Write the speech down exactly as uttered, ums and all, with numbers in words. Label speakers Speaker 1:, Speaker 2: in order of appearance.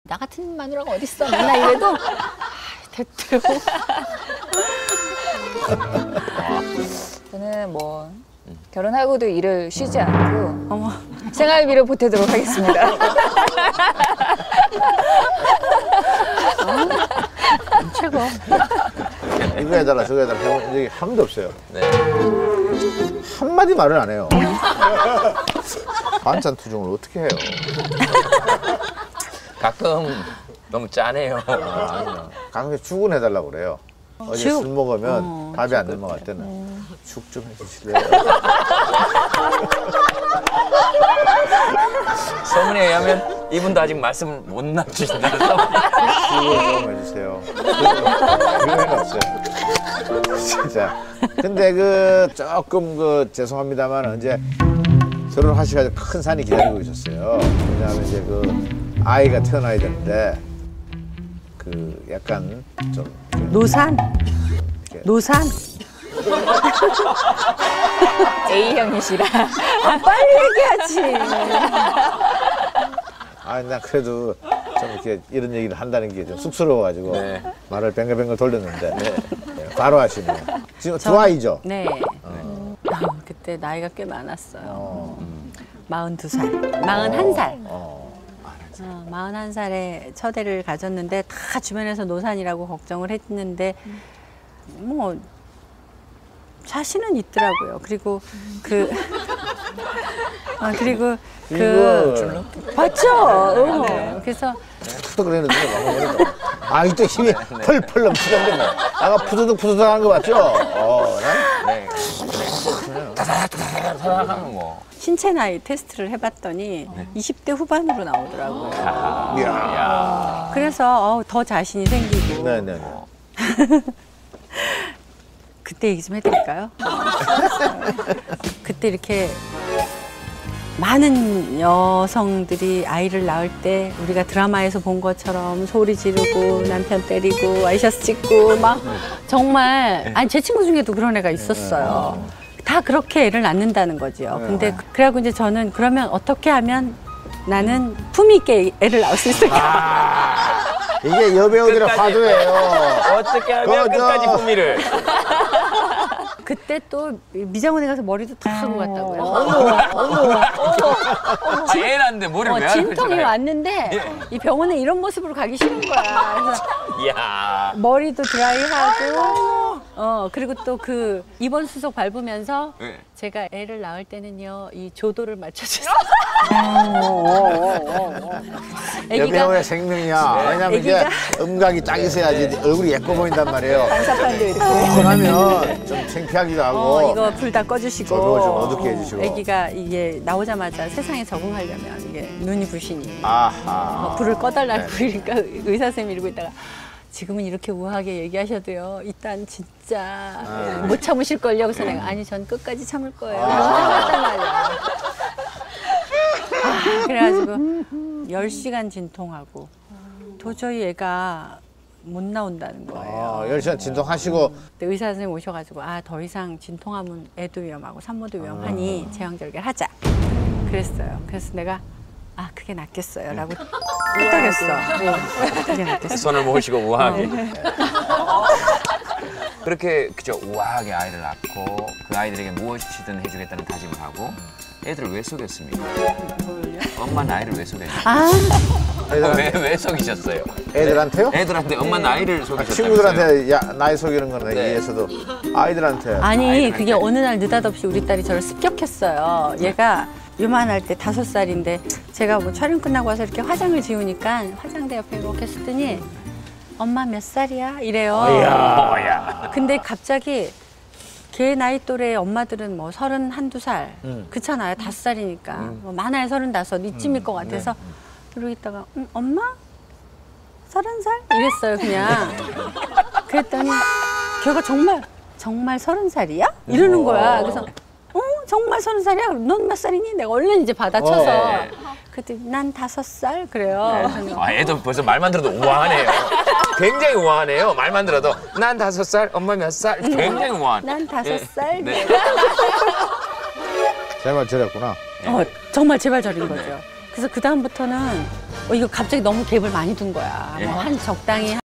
Speaker 1: 나 같은 마누라가 어딨어? 맨날 이래도 아, 됐대요. 저는 뭐 결혼하고도 일을 쉬지 않고 어머, 생활비를 보태도록 하겠습니다. 어? 최고.
Speaker 2: 이거 해달라 저거 해달라 해본 적이 한 번도 없어요.
Speaker 3: 네.
Speaker 2: 한마디 말을 안 해요. 반찬 투정을 어떻게 해요?
Speaker 3: 가끔 너무 짜네요.
Speaker 2: 아, 아니요. 가끔 죽은 해달라고 그래요. 어제
Speaker 1: 죽?
Speaker 2: 술 먹으면
Speaker 1: 어,
Speaker 2: 밥이 안 넘어갈 때는 죽 좀 해주실래요?
Speaker 3: 소문에 의하면 이분도 아직 말씀을 못 남기신다는 소문.
Speaker 2: 죽을 좀 해주세요. 그건 없어요. 진짜. 근데 그 조금 그 죄송합니다만 언제 결혼하시가지고 큰 산이 기다리고 있었어요. 왜냐하면 이제 그 아이가 태어나야 되는데 그 약간 좀
Speaker 4: 노산? 노산?
Speaker 1: A형이시라.
Speaker 4: 아, 빨리 얘기하지.
Speaker 2: 아, 나 그래도 좀 이렇게 이런 얘기를 한다는 게 좀 쑥스러워가지고
Speaker 3: 네.
Speaker 2: 말을 뱅글뱅글 돌렸는데 네. 네, 바로 하시네요. 지금 두 아이죠?
Speaker 4: 네. 어. 그때 나이가 꽤 많았어요.
Speaker 2: 어.
Speaker 4: 음. 마흔두 살. 마흔한 살.
Speaker 2: 어.
Speaker 4: 어, 마흔한 살에 첫애를 가졌는데 다 주변에서 노산이라고 걱정을 했는데 뭐 자신은 있더라고요. 그리고 그 아, 그리고 그 봤죠? 어.
Speaker 2: 네.
Speaker 4: 그래서
Speaker 2: 푸드 그랬는데 막 아, 이때 힘이 펄펄 넘치던데 뭐. 아까 푸드득 푸드득 하는 거 맞죠? 어,
Speaker 3: 네. 타닥타닥 뭐.
Speaker 4: 신체 나이 테스트를 해봤더니
Speaker 3: 네.
Speaker 4: 이십 대 후반으로 나오더라고요.
Speaker 3: 아,
Speaker 2: 이야.
Speaker 4: 그래서 어, 더 자신이 생기고.
Speaker 2: 네네네.
Speaker 4: 그때 얘기 좀 해드릴까요? 그때 이렇게 많은 여성들이 아이를 낳을 때 우리가 드라마에서 본 것처럼 소리 지르고 남편 때리고 와이셔츠 찍고 막 정말 아니 제 친구 중에도 그런 애가 있었어요. 다 그렇게 애를 낳는다는 거죠. 근데 그- 그래갖고 이제 저는 그러면 어떻게 하면 나는 품위 있게 애를 낳을 수 있을까?
Speaker 2: 아, 이게 여배우들의 화두예요.
Speaker 3: 어떻게 하면
Speaker 2: 그거
Speaker 3: 끝까지
Speaker 2: 저-
Speaker 3: 품위를.
Speaker 4: 그때 또 미장원에 가서 머리도 다 하고 갔다고요.
Speaker 3: 아, 애 낳는데 머리를
Speaker 4: 어,
Speaker 3: 왜 하는
Speaker 4: 진통이
Speaker 3: 거잖아요.
Speaker 4: 왔는데 이 병원에 이런 모습으로 가기 싫은 거야. 그래서
Speaker 3: 이야.
Speaker 4: 머리도 드라이하고 어 그리고 또 그 입원 수속 밟으면서
Speaker 3: 네.
Speaker 4: 제가 애를 낳을 때는요 이 조도를 맞춰주세요.
Speaker 2: 여배우의 생명이야. 왜냐면 이제
Speaker 4: 애기가-
Speaker 2: 음각이 딱 있어야지 얼굴이 예뻐 보인단 말이에요.
Speaker 1: 반사판도 이렇게.
Speaker 2: 그러면 좀 창피하기도 하고.
Speaker 4: 어 이거 불 다 꺼주시고
Speaker 2: 조명을 좀 어둡게 해주시고.
Speaker 4: 애기가 이게 나오자마자 세상에 적응하려면 이게 눈이 부시니
Speaker 2: 아하.
Speaker 4: 어, 불을 꺼달라고
Speaker 2: 네.
Speaker 4: 그러니까 의사 쌤이 이러고 있다가 지금은 이렇게 우아하게 얘기하셔도요. 일단 진짜
Speaker 2: 아.
Speaker 4: 못 참으실걸요. 그래서 내가 아니 전 끝까지 참을 거예요.
Speaker 2: 아.
Speaker 4: 했단 말이야. 아, 그래가지고 열 시간 진통하고 도저히 애가 못 나온다는 거예요.
Speaker 2: 아, 열 시간 진통하시고
Speaker 4: 그때 의사 선생님 오셔가지고 아 더 이상 진통하면 애도 위험하고 산모도 위험하니 제왕절개를 하자 그랬어요. 그래서 내가 아 그게 낫겠어요 라고 끄덕였어. 네, 그게 낫겠어.
Speaker 3: 손을 모으시고 우아하게. 그렇게 그죠 우아하게 아이를 낳고 그 아이들에게 무엇이든 해주겠다는 다짐을 하고 애들을 왜 속였습니까? 엄마 나이를 왜 속였어요?
Speaker 4: 아
Speaker 3: 왜, 왜 속이셨어요?
Speaker 2: 애들한테요?
Speaker 3: 애들한테 엄마 나이를
Speaker 2: 아,
Speaker 3: 속이셨다면서요?
Speaker 2: 친구들한테 야, 나이 속이는 거는
Speaker 3: 네.
Speaker 2: 이해해서도 아이들한테
Speaker 4: 아니 그게 어느 날 느닷없이 우리 딸이 저를 습격했어요. 얘가 요만할 때 다섯 살인데 제가 뭐 촬영 끝나고 와서 이렇게 화장을 지우니까 화장대 옆에 이렇게 쓰더니 엄마 몇 살이야? 이래요.
Speaker 3: 어야.
Speaker 4: 근데 갑자기 걔 나이 또래 엄마들은 뭐 서른 한두 살
Speaker 2: 음.
Speaker 4: 그렇잖아요. 다섯 살이니까 뭐 많아야 서른다섯 이쯤일 것 같아서 그러고 있다가 음, 엄마 서른 살 이랬어요 그냥. 그랬더니 걔가 정말 정말 서른 살이야? 이러는 거야. 그래서 어 정말 서른 살이야? 넌 몇 살이니? 내가 얼른 이제 받아쳐서
Speaker 3: 네.
Speaker 4: 그랬더니 난 다섯 살 그래요. 그래서
Speaker 3: 아, 애도 벌써 말만 들어도 우아하네요. 굉장히 우아하네요. 말만 들어도 난 다섯 살, 엄마 몇 살. 굉장히 우아한.
Speaker 4: 난 다섯
Speaker 3: 예.
Speaker 4: 살.
Speaker 3: 네.
Speaker 2: 제발 저랬구나.
Speaker 4: 어, 정말 제발 저린 거죠. 그래서 그 다음부터는 어, 이거 갑자기 너무 갭을 많이 둔 거야.
Speaker 3: 예.
Speaker 4: 뭐 한 적당히